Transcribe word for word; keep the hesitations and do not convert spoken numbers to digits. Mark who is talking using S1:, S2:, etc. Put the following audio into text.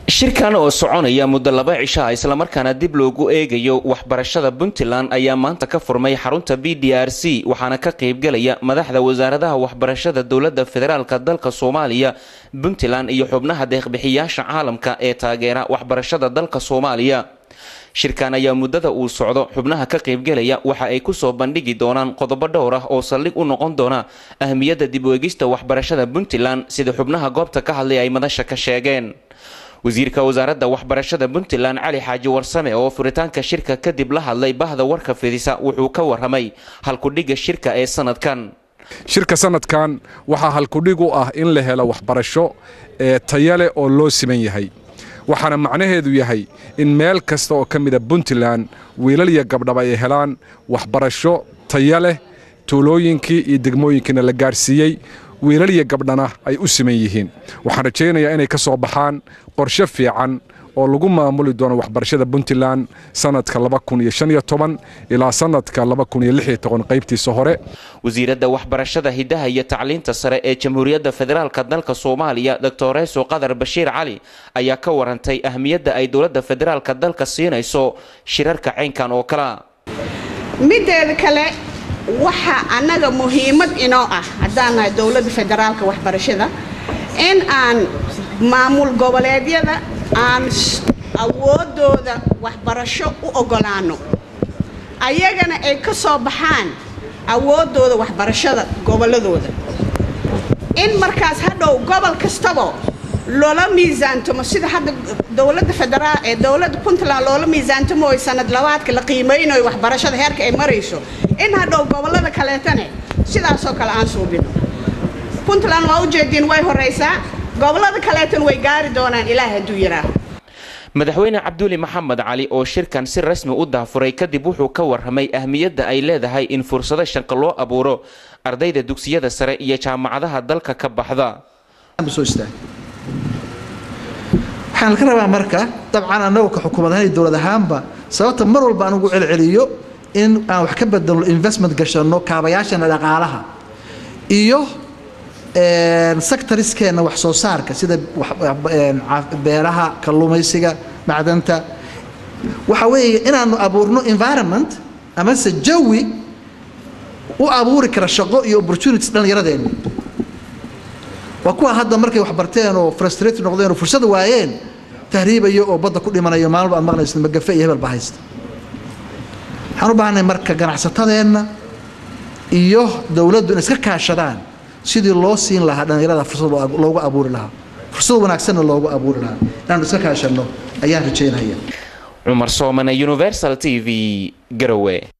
S1: shirkan oo soconaya muddo laba cisho isla markaana dib loogu eegayo waxbarashada Puntland ayaa maanta ka furmay xarunta B D R C waxaana ka qayb galaya madaxda wasaaradaha waxbarashada dawladda federaalka dalka Soomaaliya, Puntland iyo xubnaha deeq-bixiyaasha caalamka ee taageera waxbarashada dalka Soomaaliya. shirkan ayaa muddada uu socdo xubnaha ka qayb galaya waxa ay ku soo bandhigi doonaan qodobo dhowr ah oo saldhig u noqon doona ahmiyadda dib u eegista waxbarashada Puntland sida xubnaha goobta ka hadlay ay madasha ka sheegeen. wasiirka wasaaradda waxbarashada Puntland Cali Xaaji Warsame oo furitaanka shirka kadib la hadlay bahda warka fidisa wuxuu ka waramay halkudhiga shirka ee sanadkan.
S2: shirka sanadkan waxa halkudhig u ah in la helo waxbarasho ee tayo leh oo loo siman yahay. waxaana macnaheedu yahay in meel kasta oo ka mid ah Puntland wiilal iyo gabdhaba ay helaan waxbarasho tayo leh, tuulooyinkii iyo degmooyinkiina la gaarsiiyay wiilal iyo gabdhana ay u siman yihiin. waxaan rajaynayaa inay ka soo baxaan qorshe fiican oo lagu maamuli doono waxbarashada Puntland sanadka laba kun iyo shan iyo toban ilaa sanadka laba kun iyo lix iyo toban qaybtiisa hore.
S1: wasiiradda waxbarashada hidaha iyo tacliinta sare ee Jamhuuriyadda Federaalka dalka Soomaaliya Doctor Reeso Qadar Bashiir Cali ayaa ka warantay ahmiyadda ay dawladda federaalka dalka siinayso shirarka caynkan oo kala.
S3: mideeda kale waxa anaga muhiimad inoo ah haddaan nahay dawladda federaalka waxbarashada in aan maamul goboleedyada aan awoodooda waxbarasho u ogolaano ayagana ay ka soo baxaan awoodooda waxbarashada goboladooda in markaas hadhow gobol kastaba loola miisaantamo sida hadda dawladda federaal ee dawladda Puntland loola miisaantamo oo sanad labaadka la qiimeynayo waxbarashada heerka ay marayso in hadhow gobolada kaleetana sidaas oo kale aan suubino. Puntland waa u jeedin way horeysaa gobolada kaleetan way gaari doonaan ilaahay haduu yiraahdo.
S1: madaxweyne Cabduuli Maxamed Cali oo shirkan si rasmi u daafuray kadib wuxuu ka warramay ahmiyadda ay leedahay in fursado shaqo loo abuuro ardayda dugsiyada sare iyo jaamacadaha dalka ka baxda.
S4: waxaan ka rabaa marka dabcan anagu ka xukuumadaha dawlad ahaanba sababta mar walba aan ugu celceliyo in aan wax ka bedelo investment gashano kaabayaashana dhaqaalaha iyo sectorskeena wax soo saarka sida beeraha, kalluumaysiga, macdanta waxa weeye inaanu abuurno environment ama se jawi u abuuri kara shaqo iyo opportunities dhallinyaradeenna. waa kuwa hadda markay wax barteen oo frustrated noqdeen oo fursad waayeen tahriibayo oo badda ku dhimanayo maalmo aan maqnaysan magafe iyo hebel bahaysta. waxaan u baahnay marka ganacsatadeenna iyo dawladdu in iska kaashadaan sidii loo siin lahaa dhallinyarada fursad loogu abuuri lahaa fursad wanaagsanna loogu abuuri lahaa inaanu iska kaashano ayaan rajaynayaa.
S1: Cumar Soomane, Universal T V, Garowe.